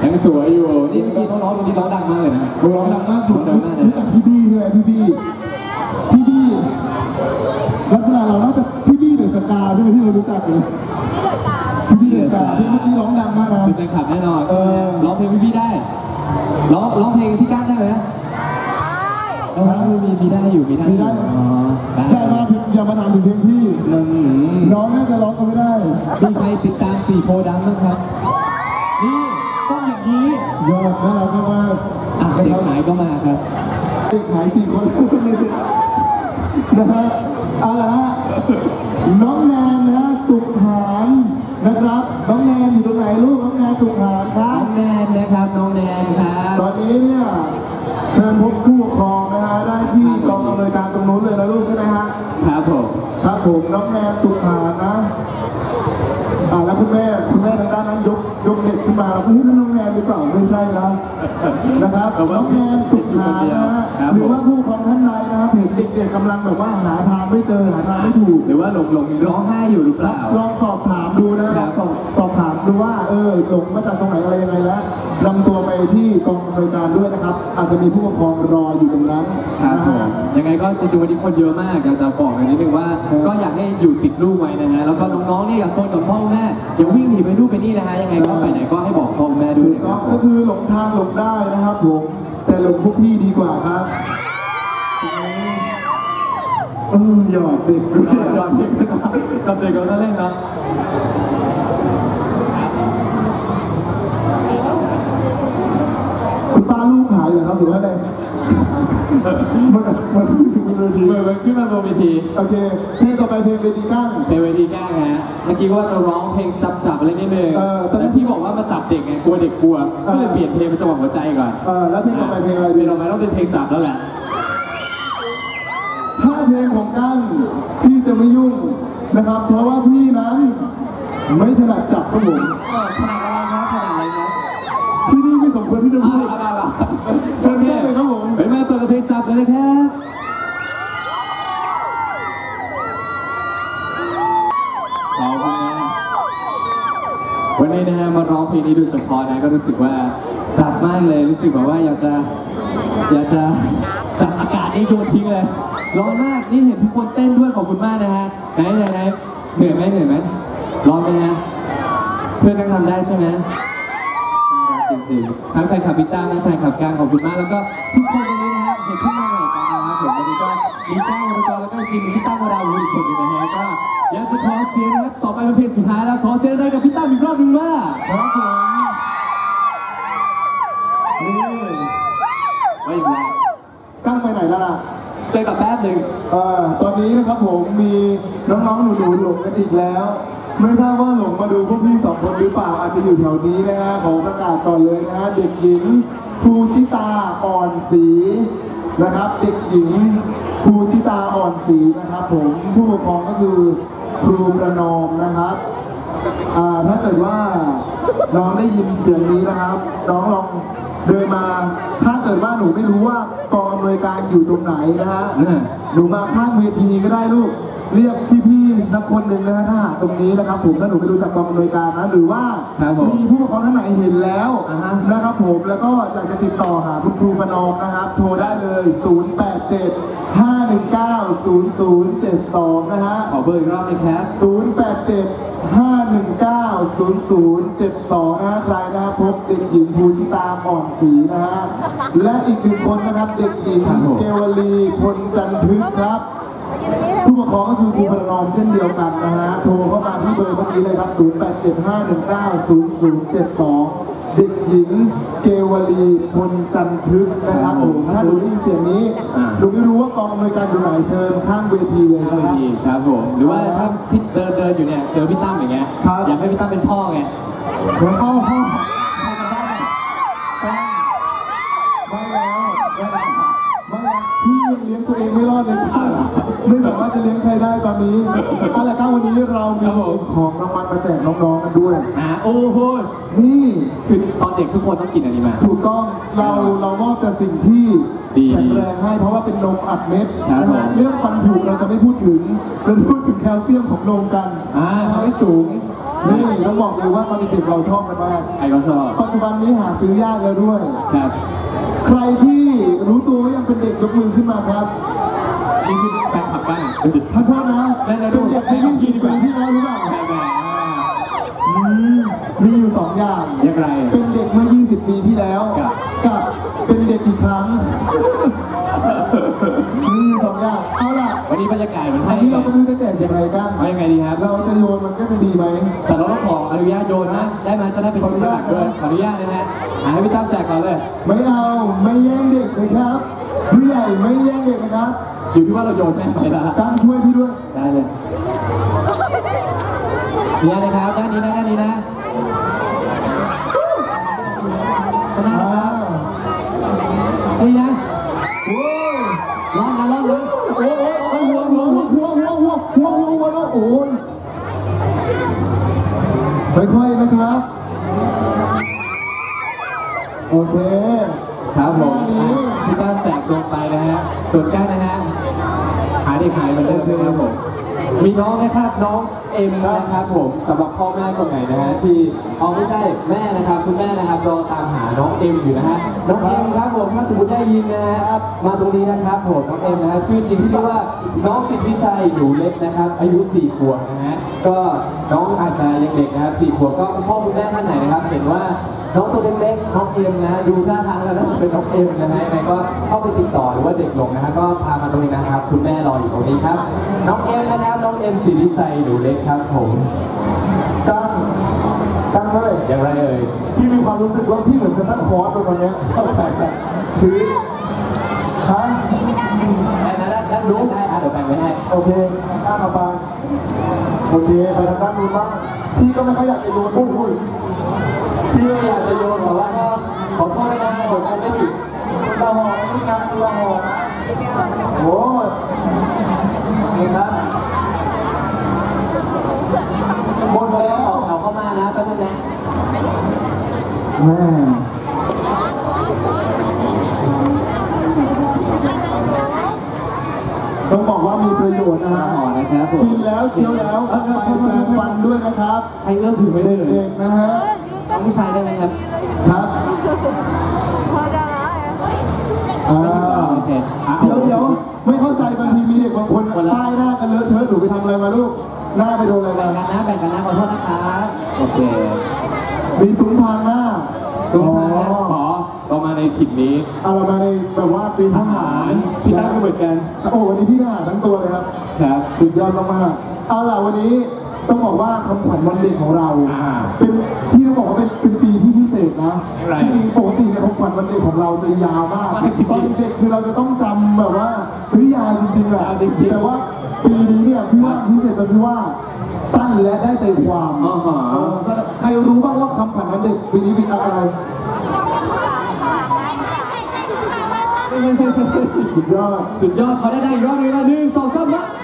ยังสวยอยู่นี่เมื่อกี้น้องๆคนนี้ร้องดังมากเลยนะร้องดังมากรู้จักพี่บี้ใช่ไหมพี่บี้ลักษณะเราน่าจะพี่บี้เดอะสกาใช่ไหมที่เรารู้จักเลยพี่บี้เดอะสกาที่เมื่อกี้ร้องดังมากนะเป็นแฟนคลับแน่นอนร้องเพลงพี่ได้ร้องเพลงพี่ก้านได้ไหมมีได้อยู่มีได้อย่ามาถามถึงเพลงพี่น้องน่าจะร้องก็ไม่ได้มีใครติดตาม4โพธิ์ดำบ้างครับนี่ต้องอย่างนี้ยอดนะเราก็มาเด็กหายก็มาครับเด็กหาย4 คนนะฮะน้องแนนนะสุขหานนะครับน้องแนนอยู่ตรงไหนลูกน้องแนนสุขหานครับน้องแนนนะครับน้องแนนครับตอนนี้เนี่ยเชิญพบผู้ปกครองนะฮะได้ที่กองอำนวยการตรงนู้นเลยนะลูกใช่ไหมฮะครับผมน้องแนนสุขหานนะแล้วคุณแม่ทางด้านนั้นยกเด็กขึ้นมานั่นน้องแนนหรือเปล่าไม่ใช่นะครับน้องแนนสุขหานนะหรือว่าผู้ปกครองท่านใดนะครับเห็นเด็กๆกำลังแบบว่าหาทางไม่เจอหาทางไม่ถูกหรือว่าหลงร้องไห้อยู่หรือเปล่าลองสอบถามดูนะสอบถามดูว่าหลงมาจากตรงไหนอะไรยังไงแล้วนำตัวไปที่กองอำนวยการด้วยนะครับอาจจะมีผู้ปกครองรออยู่ตรงนั้นนะฮะยังไงก็จริงๆวันนี้คนเยอะมากอยากจะบอกนิดนึงว่าก็อยากให้อยู่ติดลูกไว้นะฮะแล้วก็น้องๆนี่อยากโซนกับพ่อแม่อย่าวิ่งหนีไปนู่นไปนี่นะฮะยังไงก็ไปไหนก็ให้บอกพ่อแม่ด้วยก็คือหลงทางหลงได้นะครับผมแต่หลงพวกพี่ดีกว่าครับหยอดเด็กกับเด็กก็เล่นนะคุณป้าลูกหายเหรอครับหรือว่าอะไรมันถึงเวทีขึ้นมาบนเวทีโอเคเพลงต่อไปเพลงเวทีก้างเป็นเวทีก้างฮะเมื่อกี้ว่าจะร้องเพลงจับอะไรนิดนึงแต่พี่บอกว่ามาจับเด็กไงกลัวเด็กกลัวก็เลยเปลี่ยนเพลงเป็นจังหวะหัวใจก่อนแล้วเพลงต่อไปเพลงอะไรเพลงต่อไปต้องเป็นเพลงจับแล้วแหละถ้าเพลงของก้างพี่จะไม่ยุ่งนะครับเพราะว่าพี่นั้นไม่ถนัดจับครับผมถนัดอะไรครับที่นี่ไม่สมควรที่จะพูดเชิญได้เลยครับผมไปมาตัวเพลงจับเลยนะครับขอบคุณนะวันนี้นะฮะมาร้องเพลงนี้โดยเฉพาะนะก็รู้สึกว่าจับมากเลยรู้สึกแบบว่าอยากจะจับอากาศนี้โยนทิ้งเลยร้อนมากนี่เห็นทุกคนเต้นด้วยขอบคุณมากนะฮะไหนเหนื่อยไหมร้อนไหมฮะเพื่อนกันทำได้ใช่ไหมจริงๆทั้งแฟนคลับพิต้าและแฟนคลับกลางขอบคุณมากแล้วก็ทุกคนตรงนี้นะฮะเห็นที่มาไหนกันนะครับผมวันนี้ก็มีก้าวแล้วก็จริงมีพี่ตั้งวราวุฒิอีกคนนึงนะฮะก็อยากจะขอเสียงนะครับต่อไปเป็นเพลงสุดท้ายแล้วขอเสียงได้กับพี่ตั้งอีกรอบนึงว่าครับผมไม่เป็นไรตั้งไปไหนแล้วล่ะเจอกับแป๊บหนึ่งตอนนี้นะครับผมมีน้องๆหนูๆหลงกันอีกแล้วไม่ทราบว่าหลงมาดูพวกพี่2 คนหรือเปล่าอาจจะอยู่แถวนี้นะฮะขอประกาศก่อนเลยนะเด็กหญิงภูชิตาอ่อนศรีนะครับเด็กหญิงภูชิตาอ่อนศรีนะครับผมผู้ปกครองก็คือครูประนอมนะครับถ้าเกิดว่าน้องได้ยินเสียงนี้นะครับน้องลองเดินมาถ้าเกิดว่าหนูไม่รู้ว่ากองอำนวยการอยู่ตรงไหนนะฮะหนูมาข้างเวทีก็ได้ลูกเรียกพี่ๆนักคนหนึ่งนะฮะถ้าหากตรงนี้นะครับผมถ้าหนูไม่รู้จักกองอำนวยการนะหรือว่ามีผู้ปกครองท่านไหนเห็นแล้วนะครับผมแล้วก็อยากจะติดต่อหาคุณครูประนอมนะครับโทรได้เลย087-519-0072นะฮะขอเบอร์อีกรอบนะครับ 087-519-0072นะใครนะครับพบเด็กหญิงภูชิตาอ่อนศรีนะฮะและอีก1 คนนะครับเด็กหญิงเกวลีพลจันทึกครับผู้ปกครองก็คือครูประนอมเช่นเดียวกันนะฮะโทรเข้ามาที่เบอร์เมื่อกี้เลยครับ087-519-0072เด็กหญิงเกวลีพลจันทึกนะครับผมถ้าดูได้ยินเสียงนี้ดูไม่รู้ว่ากองอำนวยการอยู่ไหนเชิญข้างเวทีเลยนะครับครับผมหรือว่าถ้าพี่เดินอยู่เนี่ยเจอพี่ตั้มอย่างเงี้ยอยากให้พี่ตั้มเป็นพ่อไงพ่อไม่พี่ยังเลี้ยงตัวเองไม่รอดเลยไม่สามารถจะเลี้ยงใครได้ตอนนี้อะไรครับวันนี้เรามีของรางวัลมาแจกน้องๆกันด้วยโอ้โหนี่คือตอนเด็กทุกคนต้องกินอันนี้มาถูกต้องเรามอบแต่สิ่งที่แข็งแรงให้เพราะว่าเป็นนมอัดเม็ดเรื่องฟันผุเราจะไม่พูดถึงเราพูดถึงแคลเซียมของนมกันทำให้สูงนี่ต้องบอกเลยว่าตอนเด็กๆเราชอบกันมากใครก็ชอบปัจจุบันนี้หาซื้อยากแล้วด้วยครับใครที่รู้ตัวว่ายังเป็นเด็กยกมือขึ้นมาครับนี่คือแฟนคลับบ้างท่านโทษนะได้เลยเป็นเด็กใน20 ปีที่แล้วหรือเปล่าแหมมีอยู่สองอย่างยังไงเป็นเด็กเมื่อ 20 ปีที่แล้วครับกับเป็นเด็กอีกครั้ง มีอยู่สองอย่าง เอาล่ะวันนี้บรรยากาศมันอัให้นนี้เราก็ไม่รู้จะแจกยังไงกันเอายังไงดีครับเราจะโยนมันก็จะดีไหมแต่เราต้องขออนุญาตโยนนะ ได้ไหมจะได้เป็นคนหลักด้วยขออนุญาตนะฮะให้พี่ตั้มแจกก่อนเลยไม่เอาไม่แย่งเด็กเลยครับผู้ใหญ่ไม่แย่งเด็กนะครับอยู่ที่ว่าเราโยนแม่งไปละการช่วยพี่ด้วยได้เลยเนี่ยนะครับด้านนี้นะด้านนี้นะขนาดอ่านี่นะโอ้ยร้อนนะร้อนนะโอ้ยโอ้ยหัวโอ้ยค่อยๆนะครับ โอเคครับผมด้านนี้พี่ตั้มแจกลงไปนะฮะส่วนก้านนะฮะหาได้ขายเหมือนเดิมนะครับผมมีน้องนะครับน้องเอ็มนะครับผมสำหรับพ่อแม่คนไหนนะฮะที่เอาไม่ใช่แม่นะครับคุณแม่นะครับรอตามหาน้องเอ็มอยู่นะฮะน้องเอ็มครับผมถ้าสมมติได้ยินนะฮะมาตรงนี้นะครับผมน้องเอ็มนะฮะชื่อจริงชื่อว่าน้องสิทธิชัยอยู่เล็กนะครับอายุ4 ขวบนะฮะก็น้องอาจจะยังเด็กนะครับ4 ขวบก็คุณพ่อคุณแม่ท่านไหนนะครับเห็นว่าน้องตัวเล็กๆน้องเอ็มนะดูท่าทางแล้วน่าจะเป็นน้องเอ็มนะฮะยังไงก็เข้าไปติดต่อหรือว่าเด็กหลงนะฮะก็พามาตรงนี้นะครับคุณแม่รออยู่ตรงนี้ครับน้องเอ็มนะครับน้องเอ็มสิทธิชัยหนูเล็กครับผมตั้งเลยอย่างไรเอ่ยพี่มีความรู้สึกว่าพี่เหมือนเซนต์คอร์สตอนเนี้ยถือฮะได้นะด้านนู้นได้เดี๋ยวแบ่งไว้ให้โอเคข้ามมาไปโอเคไปทางด้านนู้นบ้างพี่ก็ไม่ค่อยอยากจะโยนอุ้ยพี่ไม่อยากจะโยนแต่ว่าก็ขอโทษนะผมคงไม่ผิดเราหอนี่นะเราหอโอ้ยนี่นะหมดแล้วเอาเข้ามานะแป๊บนึงนะแม่ต้องบอกว่ามีประโยชน์นะฮะต่อนะครับผมกินแล้วเคี้ยวแล้วไปแปรงฟันด้วยนะครับให้เอื้อมถึงไม่ได้เลยเด็กๆนะฮะน้องผู้ชายได้ไหมครับครับพอจะร้ายโอเคเดี๋ยวไม่เข้าใจบางทีมีเด็กบางคนป้ายหน้ากันเลอะเทอะหนูไปทำอะไรมาลูกหน้าไปโดนอะไรแบ่มางกันนะแบ่งกันนะขอโทษนะครับโอเคมีตุ้งทางหน้าทุกท่านนะขอเรามาในถิ่นนี้เอาเรามาในแบบว่าปีทหารพี่ตั้งก็เหมือนกันโอ้วันนี้พี่ทหารทั้งตัวเลยครับครับสุดยอดมากๆเอาล่ะวันนี้ต้องบอกว่าคำขวัญวันเด็กของเรา เป็นที่ต้องบอกว่าเป็นปีที่พิเศษนะจริงๆปกติเนี่ยคำขวัญวันเด็กของเราจะยาวมากตอนเด็กๆคือเราจะต้องจำแบบว่ายาวจริงๆแหละแต่ว่าปีนี้เนี่ยพี่ว่าพิเศษตรงที่ว่าสั้นและได้ใจความใครรู้บ้างว่าคำขวัญวันเด็กปีนี้เป็นอะไรสุดยอดสุดยอดเขาได้อีกรอบนึงละ1 2 3ละ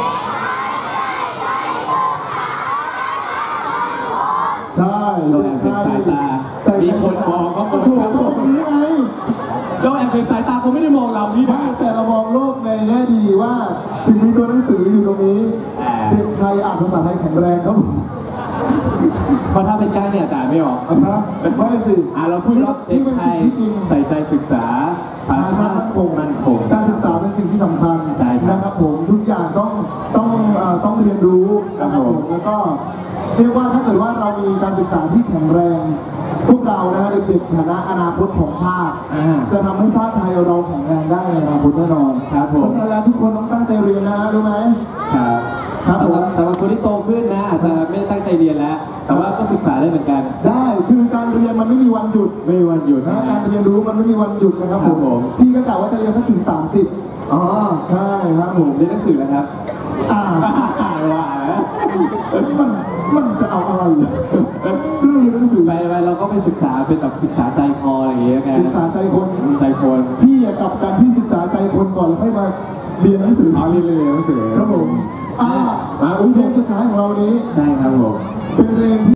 ใช่เราแอบเป็นสายตามีคนมองก็คก็นถูกครับตรงนี้ไงเราแอบเป็นสายตาเขาไม่ได้มองเรานี่นะแต่เรามองโลกในแง่ดีว่าถึงมีตัวหนังสืออยู่ตรงนี้เด็กไทยอ่านภาษาไทยแข็งแรงครับเพราะถ้าเป็นก้านเนี่ยจ่ายไม่ออกนะไม่สิเราพูดว่าเด็กไทยใส่ใจศึกษาภาษามั่นคงการศึกษาเป็นสิ่งที่สำคัญใช่ครับนะครับผมทุกอย่างต้องเรียนรู้นะครับผมแล้วก็เรียกว่าถ้าเกิดว่าเรามีการศึกษาที่แข็งแรง พวกเรานะเด็กๆฐานะอนาคตของชาติ จะทำให้ชาติไทยเราแข็งแรงได้ในอนาคตแน่นอนครับผมเพราะฉะนั้นแล้วทุกคนต้องตั้งใจเรียนนะรู้ไหมครับครับผมสำหรับคนที่โตขึ้นนะอาจจะไม่ได้ตั้งใจเรียนแล้ว แต่ว่าก็ศึกษาได้เหมือนกันได้คือการเรียนมันไม่มีวันหยุดไม่มีวันหยุดนะนะการเรียนรู้มันไม่มีวันหยุดนะครับครับผมพี่ก็กะว่าจะเรียนสักถึง30 อ๋อใช่ครับผมเรียนหนังสือแล้วครับอ่าว่าแล้วมันจะเอาอะไรเรื่องเรียนหนังสือไปเราก็ไปศึกษาเป็นแบบศึกษาใจคออะไรอย่างเงี้ยกันศึกษาใจคนใจคนพี่อะกับการที่ศึกษาใจคนก่อนแล้วค่อยมาเรียนหนังสือเอาเรียนหนังสือครับผมมาเพลงสุดท้ายของเราวันนี้ใช่ครับผมเป็นเพลง